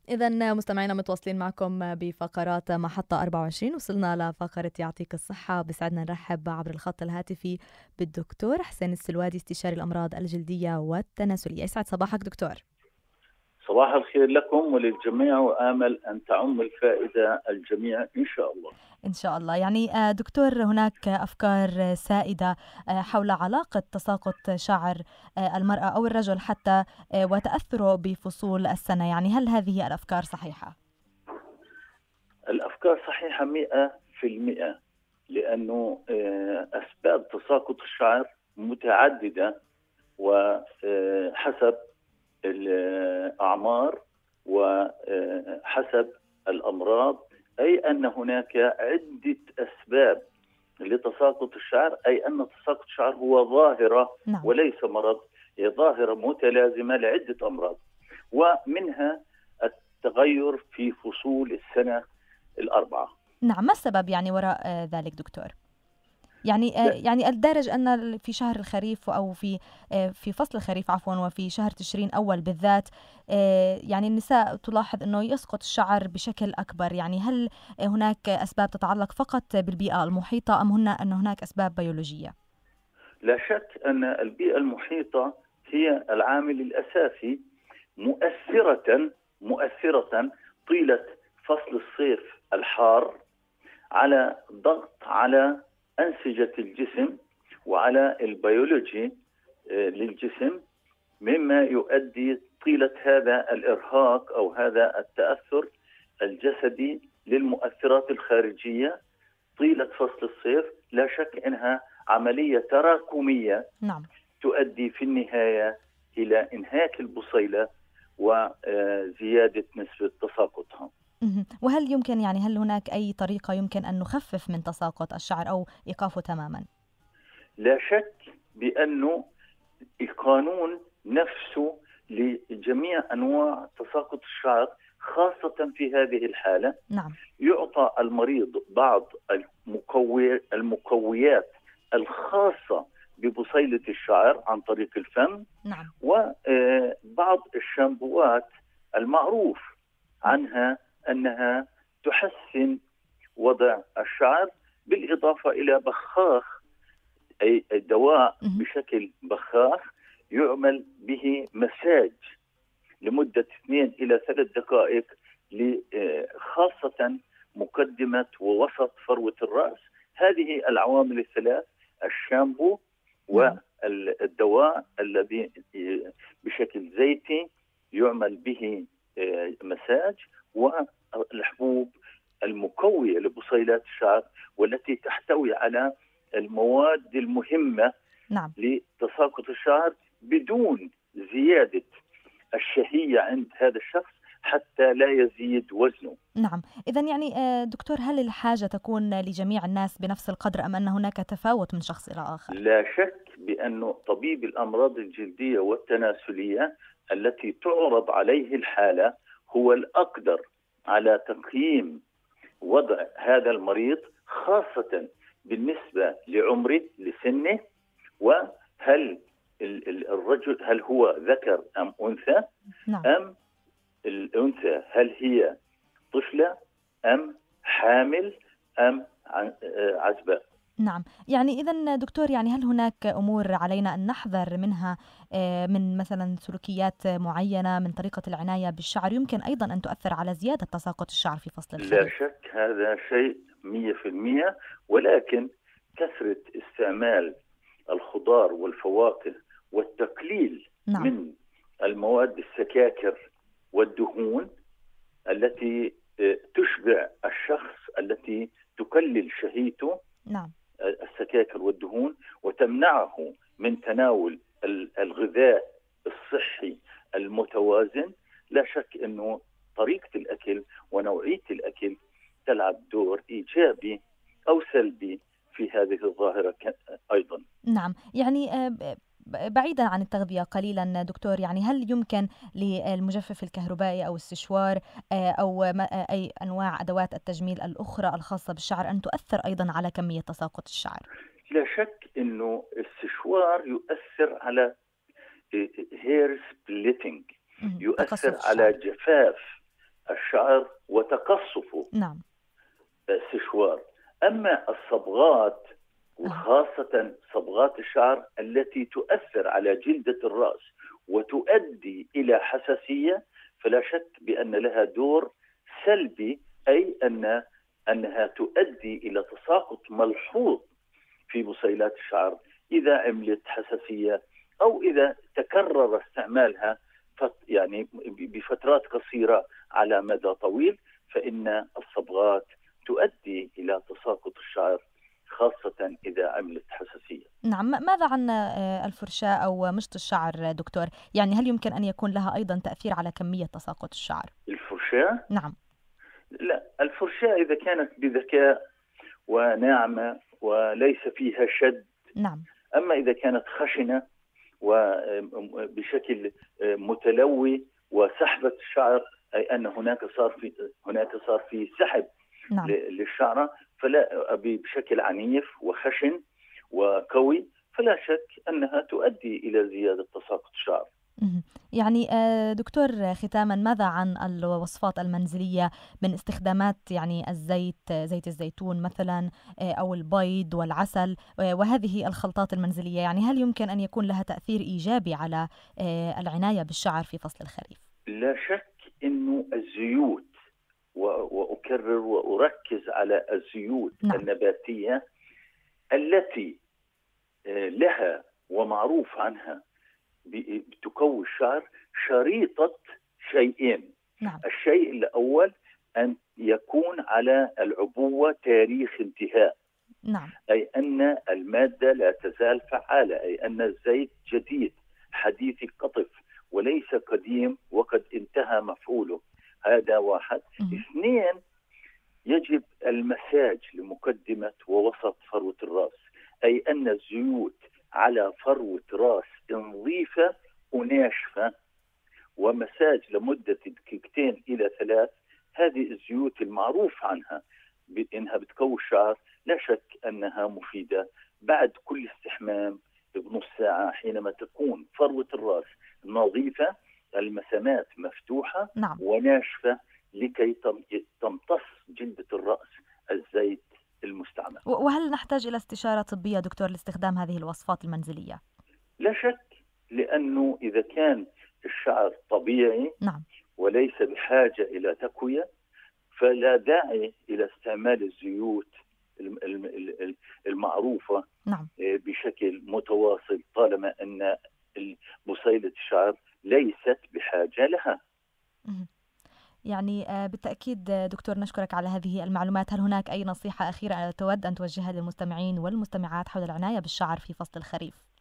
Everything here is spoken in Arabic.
إذا مستمعينا متواصلين معكم بفقرات محطة 24. وصلنا لفقرة يعطيك الصحة. بسعدنا نرحب عبر الخط الهاتفي بالدكتور حسين السلوادي، استشاري الأمراض الجلدية والتناسلية. يسعد صباحك دكتور. صباح الخير لكم وللجميع، وآمل أن تعم الفائدة الجميع إن شاء الله. إن شاء الله. يعني دكتور، هناك أفكار سائدة حول علاقة تساقط شعر المرأة أو الرجل حتى وتأثره بفصول السنة. يعني هل هذه الأفكار صحيحة؟ الأفكار صحيحة 100%، لأنه أسباب تساقط الشعر متعددة وحسب الأعمار وحسب الأمراض، أي أن هناك عدة أسباب لتساقط الشعر، أي أن تساقط الشعر هو ظاهرة نعم. وليس مرض، هي ظاهرة متلازمة لعدة أمراض، ومنها التغير في فصول السنة الأربعة. نعم، ما السبب يعني وراء ذلك دكتور؟ يعني لا, يعني الدارج أن في شهر الخريف أو في فصل الخريف عفوا، وفي شهر تشرين أول بالذات، يعني النساء تلاحظ أنه يسقط الشعر بشكل أكبر. يعني هل هناك أسباب تتعلق فقط بالبيئة المحيطة أم أن هناك أسباب بيولوجية؟ لا شك أن البيئة المحيطة هي العامل الأساسي، مؤثرة طيلة فصل الصيف الحار على ضغط على أنسجة الجسم وعلى البيولوجي للجسم، مما يؤدي طيلة هذا الإرهاق أو هذا التأثر الجسدي للمؤثرات الخارجية طيلة فصل الصيف. لا شك أنها عملية تراكمية نعم. تؤدي في النهاية إلى إنهاك البصيلة وزيادة نسبة تساقطها. وهل يمكن، يعني هل هناك أي طريقة يمكن أن نخفف من تساقط الشعر أو إيقافه تماما؟ لا شك بأنه القانون نفسه لجميع أنواع تساقط الشعر، خاصة في هذه الحالة، نعم. يعطى المريض بعض المقويات الخاصة ببصيلة الشعر عن طريق الفم، نعم. وبعض الشامبوات المعروف عنها أنها تحسن وضع الشعر، بالإضافة إلى بخاخ، أي دواء بشكل بخاخ يعمل به مساج لمدة 2 إلى 3 دقائق، خاصة مقدمة ووسط فروة الرأس. هذه العوامل الثلاث، الشامبو والدواء الذي بشكل زيتي يعمل به مساج، والحبوب المقوية لبصيلات الشعر والتي تحتوي على المواد المهمة نعم. لتساقط الشعر بدون زيادة الشهية عند هذا الشخص حتى لا يزيد وزنه. نعم. إذن يعني دكتور، هل الحاجة تكون لجميع الناس بنفس القدر أم أن هناك تفاوت من شخص إلى آخر؟ لا شك بأن طبيب الأمراض الجلدية والتناسلية التي تعرض عليه الحالة هو الأقدر على تقييم وضع هذا المريض، خاصة بالنسبة لعمره لسنه، وهل الرجل هل هو ذكر أم أنثى، نعم. أم الأنثى هل هي طفلة أم حامل أم عزباء. نعم. يعني إذن دكتور، يعني هل هناك أمور علينا أن نحذر منها من مثلا سلوكيات معينة من طريقة العناية بالشعر يمكن أيضا أن تؤثر على زيادة تساقط الشعر في فصل لا الخريف؟ شك هذا شيء 100%، ولكن كثرة استعمال الخضار والفواكه والتقليل نعم. من المواد السكاكر والدهون التي تشبع الشخص، التي تقلل شهيته، نعم. السكاكر والدهون، وتمنعه من تناول الغذاء الصحي المتوازن. لا شك أنه طريقة الأكل ونوعية الأكل تلعب دور إيجابي أو سلبي في هذه الظاهرة أيضا. نعم. يعني بعيدا عن التغذية قليلا دكتور، يعني هل يمكن للمجفف الكهربائي أو السشوار أو أي أنواع أدوات التجميل الأخرى الخاصة بالشعر أن تؤثر أيضا على كمية تساقط الشعر؟ لا شك أنه السشوار يؤثر على هير سبليتنج، يؤثر تقصف على الشعر. جفاف الشعر وتقصفه نعم. سشوار. أما الصبغات، أها. وخاصة صبغات الشعر التي تؤثر على جلدة الرأس وتؤدي إلى حساسية، فلا شك بأن لها دور سلبي، أي أنها تؤدي إلى تساقط ملحوظ في بصيلات الشعر إذا عملت حساسية، أو إذا تكرر استعمالها يعني بفترات قصيرة على مدى طويل، فإن الصبغات تؤدي إلى تساقط الشعر، خاصة إذا عملت حساسية. نعم، ماذا عن الفرشاة أو مشط الشعر دكتور؟ يعني هل يمكن أن يكون لها أيضا تأثير على كمية تساقط الشعر؟ الفرشاة؟ نعم. لا، الفرشاة إذا كانت بذكاء وناعمة وليس فيها شد. نعم. أما إذا كانت خشنة وبشكل متلوي وسحبت الشعر، أي أن هناك صار في سحب نعم. للشعرة، فلا بشكل عنيف وخشن وقوي، فلا شك أنها تؤدي إلى زيادة تساقط الشعر. يعني دكتور ختاما، ماذا عن الوصفات المنزلية من استخدامات يعني زيت الزيتون مثلا، أو البيض والعسل، وهذه الخلطات المنزلية، يعني هل يمكن أن يكون لها تأثير إيجابي على العناية بالشعر في فصل الخريف؟ لا شك أنه الزيوت، وأكرر وأركز على الزيوت نعم. النباتية التي لها ومعروف عنها بتقوي الشعر، شريطة شيئين. نعم. الشيء الأول أن يكون على العبوة تاريخ انتهاء، نعم. أي أن المادة لا تزال فعالة، أي أن الزيت جديد حديث القطف وليس قديم وقد انتهى مفعوله. هذا واحد. اثنين، يجب المساج لمقدمة ووسط فروة الرأس، أي أن الزيوت على فروة رأس نظيفة وناشفة، ومساج لمدة دقيقتين إلى 3. هذه الزيوت المعروف عنها بأنها بتقوي الشعر، لا شك أنها مفيدة بعد كل استحمام بنص ساعة، حينما تكون فروة الرأس نظيفة، المسامات مفتوحة. نعم. وناشفة، لكي تمتص جلدة الرأس الزيت المستعمل. وهل نحتاج إلى استشارة طبية دكتور لاستخدام هذه الوصفات المنزلية؟ لا شك، لأنه إذا كان الشعر طبيعي نعم. وليس بحاجة إلى تقوية، فلا داعي إلى استعمال الزيوت المعروفة نعم. بشكل متواصل، طالما أن بصيلة الشعر ليست بحاجة لها. يعني بالتأكيد دكتور، نشكرك على هذه المعلومات. هل هناك أي نصيحة أخيرة تود أن توجهها للمستمعين والمستمعات حول العناية بالشعر في فصل الخريف؟